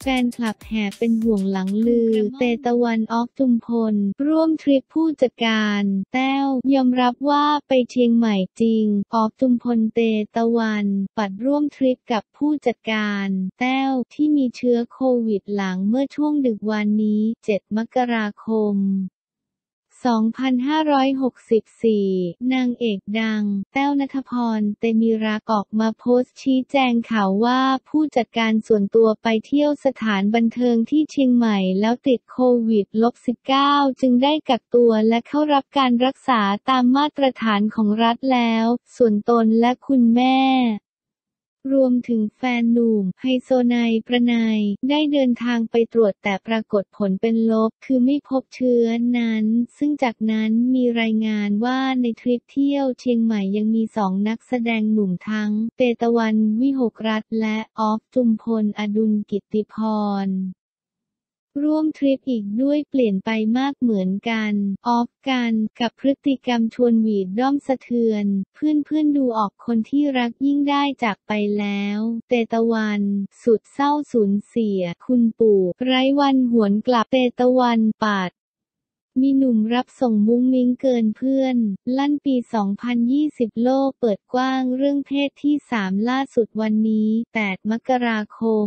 แฟนคลับแห่เป็นห่วงหลังลือเตตะวันออฟจุมพลร่วมทริปผู้จัดการแต้วยอมรับว่าไปเชียงใหม่จริงออฟจุมพลเตตะวันปัดร่วมทริปกับผู้จัดการแต้วที่มีเชื้อโควิดหลังเมื่อช่วงดึกวันนี้7 มกราคม2564 นางเอกดังแต้วณัฐพร เตมีรักออกมาโพสต์ชี้แจงข่าวว่าผู้จัดการส่วนตัวไปเที่ยวสถานบันเทิงที่เชียงใหม่แล้วติดโควิด-19 จึงได้กักตัวและเข้ารับการรักษาตามมาตรฐานของรัฐแล้วส่วนตนและคุณแม่รวมถึงแฟนหนุ่มไฮโซไนประไนได้เดินทางไปตรวจแต่ปรากฏผลเป็นลบคือไม่พบเชื้อนั้นซึ่งจากนั้นมีรายงานว่าในทริปเที่ยวเชียงใหม่ยังมี2 นักแสดงหนุ่มทั้งเตตะวันวิหกรัตน์และออฟจุมพลอดุลกิตติพรร่วมทริปอีกด้วยเปลี่ยนไปมากเหมือนกันออฟกันกับพฤติกรรมชวนหวีดด้อมสะเทือนเพื่อนดูออกคนที่รักยิ่งได้จากไปแล้วเตตะวันสุดเศร้าสูญเสียคุณปู่ไร้วันหวนกลับเตตะวันปัดมีหนุ่มรับส่งมุ้งมิ้งเกินเพื่อนลั่นปี 2020 โลกเปิดกว้างเรื่องเพศที่3ล่าสุดวันนี้8 มกราคม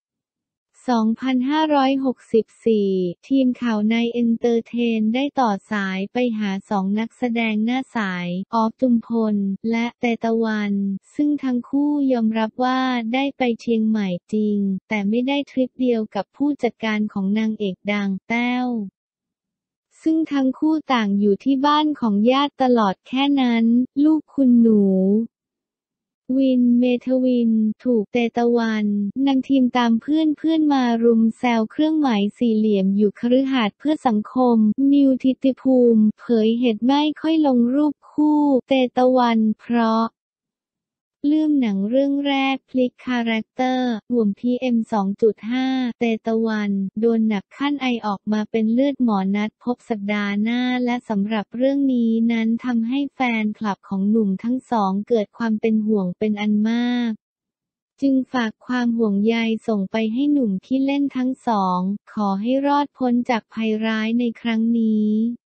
2564 ทีมข่าวในเอนเตอร์เทนได้ต่อสายไปหา2 นักแสดงหน้าสายออฟจุมพลและเตตะวันซึ่งทั้งคู่ยอมรับว่าได้ไปเชียงใหม่จริงแต่ไม่ได้ทริปเดียวกับผู้จัดการของนางเอกดังแต้วซึ่งทั้งคู่ต่างอยู่ที่บ้านของญาติตลอดแค่นั้นลูกคุณหนูวินเมทวินถูกเตตะวันนำทีมตามเพื่อนมารุมแซวเครื่องหมายสี่เหลี่ยมอยู่คฤหาสน์เพื่อสังคมนิวทิติภูมิเผยเหตุไม่ค่อยลงรูปคู่เตตะวันเพราะเรื่องหนังเรื่องแรกพลิกคาแรคเตอร์ห่วง PM 2.5 เตตะวันโดนหนักขั้นไอออกมาเป็นเลือดหมอนัดพบสัปดาห์หน้าและสำหรับเรื่องนี้นั้นทำให้แฟนคลับของหนุ่มทั้งสองเกิดความเป็นห่วงเป็นอันมากจึงฝากความห่วงใยส่งไปให้หนุ่มที่เล่นทั้งสองขอให้รอดพ้นจากภัยร้ายในครั้งนี้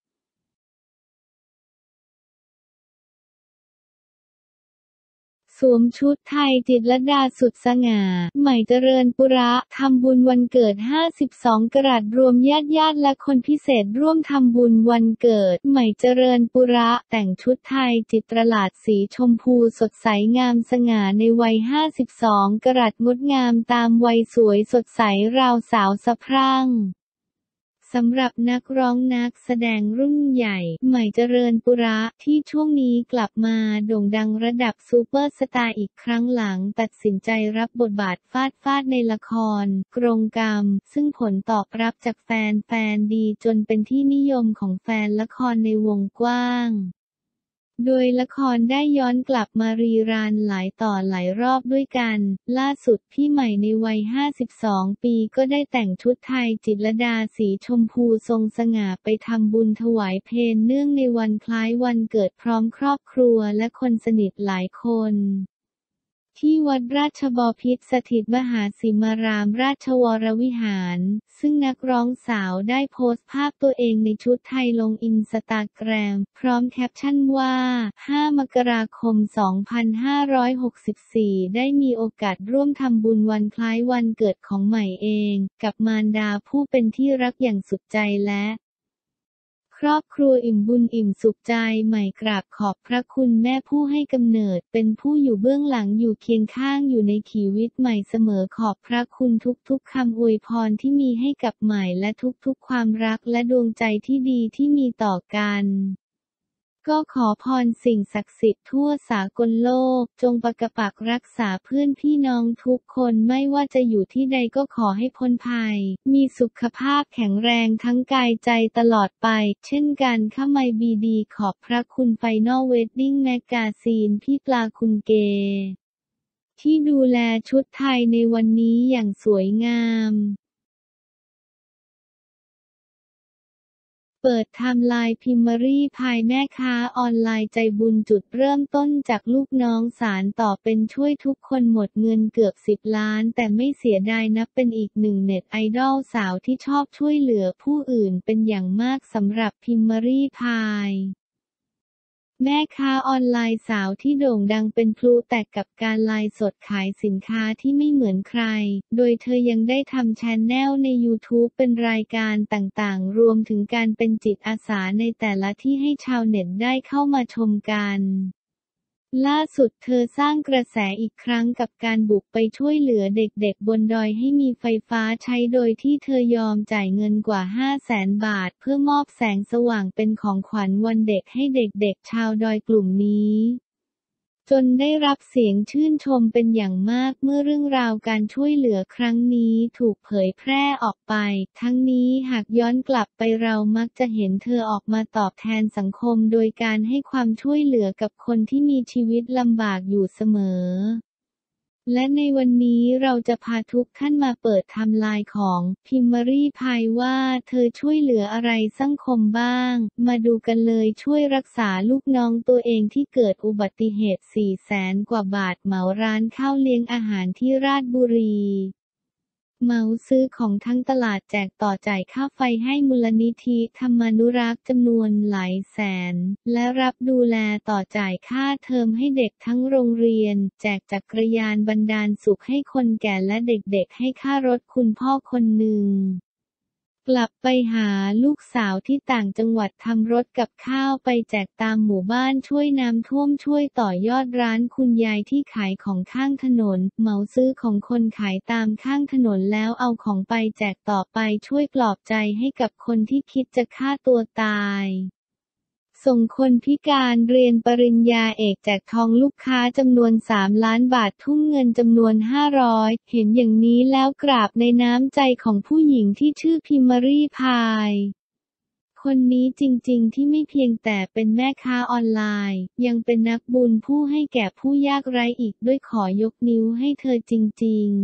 สวมชุดไทยจิตรลดาสุดสง่าใหม่เจริญปุระทำบุญวันเกิด52 กรัตรวมญาติและคนพิเศษร่วมทำบุญวันเกิดใหม่เจริญปุระแต่งชุดไทยจิตรลาดสีชมพูสดใสงามสง่าในวัย52 กรัตงดงามตามวัยสวยสดใสราวสาวสะพรั่งสำหรับนักร้องนักแสดงรุ่นใหญ่ใหม่เจริญปุระที่ช่วงนี้กลับมาโด่งดังระดับซูเปอร์สตาร์อีกครั้งหลังตัดสินใจรับบทบาทฟาดในละครกรงกรรมซึ่งผลตอบรับจากแฟนดีจนเป็นที่นิยมของแฟนละครในวงกว้างโดยละครได้ย้อนกลับมารีรันหลายต่อหลายรอบด้วยกันล่าสุดพี่ใหม่ในวัย52 ปีก็ได้แต่งชุดไทยจิตรลดาสีชมพูทรงสง่าไปทำบุญถวายเพลเนื่องในวันคล้ายวันเกิดพร้อมครอบครัวและคนสนิทหลายคนที่วัดราชบพิตรสถิตมหาสิมารามราชวรวิหารซึ่งนักร้องสาวได้โพสต์ภาพตัวเองในชุดไทยลงอินสตาแกรมพร้อมแคปชั่นว่า5 มกราคม 2564 ได้มีโอกาสร่วมทำบุญวันคล้ายวันเกิดของใหม่เองกับมารดาผู้เป็นที่รักอย่างสุดใจและครอบครัวอิ่มบุญอิ่มสุขใจใหม่กราบขอบพระคุณแม่ผู้ให้กำเนิดเป็นผู้อยู่เบื้องหลังอยู่เคียงข้างอยู่ในชีวิตใหม่เสมอขอบพระคุณทุกๆคำอวยพรที่มีให้กับใหม่และทุกๆความรักและดวงใจที่ดีที่มีต่อกันก็ขอพรสิ่งศักดิ์สิทธิ์ทั่วสากลโลกจงปกปักรักษาเพื่อนพี่น้องทุกคนไม่ว่าจะอยู่ที่ใดก็ขอให้พ้นภัยมีสุขภาพแข็งแรงทั้งกายใจตลอดไปเช่นกันข้าไมบีดีขอบพระคุณไฟนอลเวดดิ้งแมกกาซีนพี่ปลาคุณเกที่ดูแลชุดไทยในวันนี้อย่างสวยงามเปิดไทม์ไลน์พิมพ์รี่พายแม่ค้าออนไลน์ใจบุญจุดเริ่มต้นจากลูกน้องสานต่อเป็นช่วยทุกคนหมดเงินเกือบ10 ล้านแต่ไม่เสียดายนับเป็นอีกหนึ่งเน็ตไอดอลสาวที่ชอบช่วยเหลือผู้อื่นเป็นอย่างมากสำหรับพิมพ์รี่พายแม่ค้าออนไลน์สาวที่โด่งดังเป็นพลุแตกกับการไลฟ์สดขายสินค้าที่ไม่เหมือนใคร โดยเธอยังได้ทำแชนแนลใน YouTube เป็นรายการต่างๆ รวมถึงการเป็นจิตอาสาในแต่ละที่ให้ชาวเน็ตได้เข้ามาชมกันล่าสุดเธอสร้างกระแสอีกครั้งกับการบุกไปช่วยเหลือเด็กๆบนดอยให้มีไฟฟ้าใช้โดยที่เธอยอมจ่ายเงินกว่า 500,000 บาทเพื่อมอบแสงสว่างเป็นของขวัญวันเด็กให้เด็กๆชาวดอยกลุ่มนี้จนได้รับเสียงชื่นชมเป็นอย่างมากเมื่อเรื่องราวการช่วยเหลือครั้งนี้ถูกเผยแพร่ออกไปทั้งนี้หากย้อนกลับไปเรามักจะเห็นเธอออกมาตอบแทนสังคมโดยการให้ความช่วยเหลือกับคนที่มีชีวิตลำบากอยู่เสมอและในวันนี้เราจะพาทุกท่านมาเปิดไทม์ไลน์ของพิมพ์รี่พายว่าเธอช่วยเหลืออะไรสังคมบ้างมาดูกันเลยช่วยรักษาลูกน้องตัวเองที่เกิดอุบัติเหตุ400,000 กว่าบาทเหมาร้านข้าวเลี้ยงอาหารที่ราชบุรีเหมาซื้อของทั้งตลาดแจกต่อจ่ายค่าไฟให้มูลนิธิธรรมานุรักษ์จำนวนหลายแสนและรับดูแลต่อจ่ายค่าเทอมให้เด็กทั้งโรงเรียนแจกจักรยานบรรดาลสุขให้คนแก่และเด็กๆให้ค่ารถคุณพ่อคนหนึ่งกลับไปหาลูกสาวที่ต่างจังหวัดทำรถกับข้าวไปแจกตามหมู่บ้านช่วยน้ำท่วมช่วยต่อยอดร้านคุณยายที่ขายของข้างถนนเหมาซื้อของคนขายตามข้างถนนแล้วเอาของไปแจกต่อไปช่วยปลอบใจให้กับคนที่คิดจะฆ่าตัวตายส่งคนพิการเรียนปริญญาเอกแจกทองลูกค้าจำนวน3 ล้านบาททุ่มเงินจำนวน500เห็นอย่างนี้แล้วกราบในน้ำใจของผู้หญิงที่ชื่อพิมพ์รี่พายคนนี้จริงๆที่ไม่เพียงแต่เป็นแม่ค้าออนไลน์ยังเป็นนักบุญผู้ให้แก่ผู้ยากไร้อีกด้วยขอยกนิ้วให้เธอจริงๆ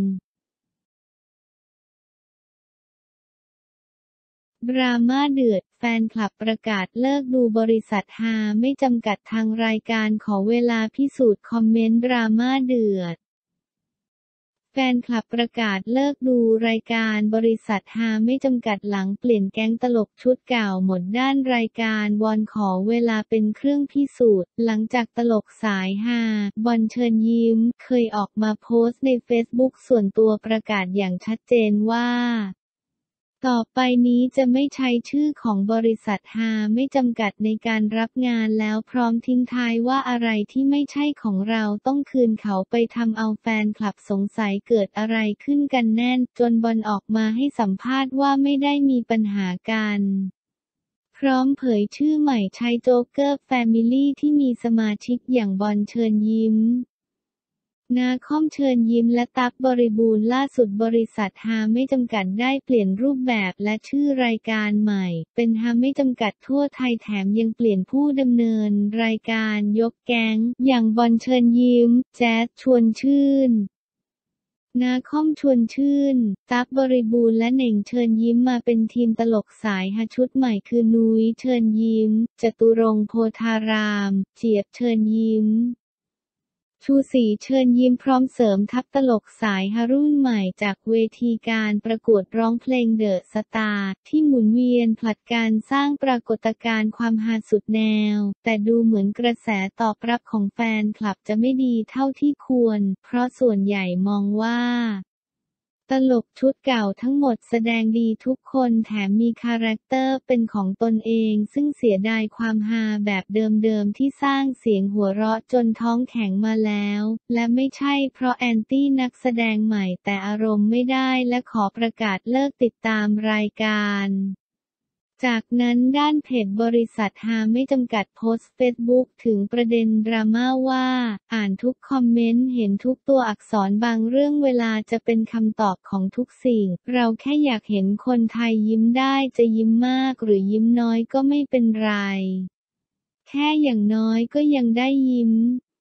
ดราม่าเดือดแฟนคลับประกาศเลิกดูบริษัทฮาไม่จำกัดทางรายการขอเวลาพิสูจน์คอมเมนต์ดราม่าเดือดแฟนคลับประกาศเลิกดูรายการบริษัทฮาไม่จำกัดหลังเปลี่ยนแก๊งตลกชุดเก่าหมดด้านรายการวอนขอเวลาเป็นเครื่องพิสูจน์หลังจากตลกสายฮาบอลเชิญยิ้มเคยออกมาโพสต์ในเฟซบุ๊กส่วนตัวประกาศอย่างชัดเจนว่าต่อไปนี้จะไม่ใช้ชื่อของบริษัทฮาไม่จำกัดในการรับงานแล้วพร้อมทิ้งท้ายว่าอะไรที่ไม่ใช่ของเราต้องคืนเขาไปทำเอาแฟนคลับสงสัยเกิดอะไรขึ้นกันแน่จนบอลออกมาให้สัมภาษณ์ว่าไม่ได้มีปัญหากันพร้อมเผยชื่อใหม่ใช้โจ๊กเกอร์แฟมิลี่ที่มีสมาชิกอย่างบอลเชิญยิ้มนาคอมเชิญยิ้มและตั๊กบริบูรณ์ล่าสุดบริษัทฮาไม่จำกัดได้เปลี่ยนรูปแบบและชื่อรายการใหม่เป็นฮาไม่จำกัดทั่วไทยแถมยังเปลี่ยนผู้ดำเนินรายการยกแก๊งอย่างบอลเชิญยิ้มแจ๊สชวนชื่นนาคอมชวนชื่นตั๊กบริบูรณ์และเหน่งเชิญยิ้มมาเป็นทีมตลกสายฮาชุดใหม่คือนุ้ยเชิญยิ้มจตุรงค์โพธารามเจี๊ยบเชิญยิ้มชูศรีเชิญยิ้มพร้อมเสริมทัพตลกสายฮารุ่นใหม่จากเวทีการประกวดร้องเพลงเดอะสตาร์ที่หมุนเวียนผลัดการสร้างปรากฏการณ์ความฮาสุดแนวแต่ดูเหมือนกระแสตอบรับของแฟนคลับจะไม่ดีเท่าที่ควรเพราะส่วนใหญ่มองว่าตลกชุดเก่าทั้งหมดแสดงดีทุกคนแถมมีคาแรคเตอร์เป็นของตนเองซึ่งเสียดายความฮาแบบเดิมๆที่สร้างเสียงหัวเราะจนท้องแข็งมาแล้วและไม่ใช่เพราะแอนตี้นักแสดงใหม่แต่อารมณ์ไม่ได้และขอประกาศเลิกติดตามรายการจากนั้นด้านเพจบริษัทฮาไม่จำกัดโพสต์เฟซบุ๊กถึงประเด็นดราม่าว่าอ่านทุกคอมเมนต์เห็นทุกตัวอักษรบางเรื่องเวลาจะเป็นคำตอบของทุกสิ่งเราแค่อยากเห็นคนไทยยิ้มได้จะยิ้มมากหรือยิ้มน้อยก็ไม่เป็นไรแค่อย่างน้อยก็ยังได้ยิ้ม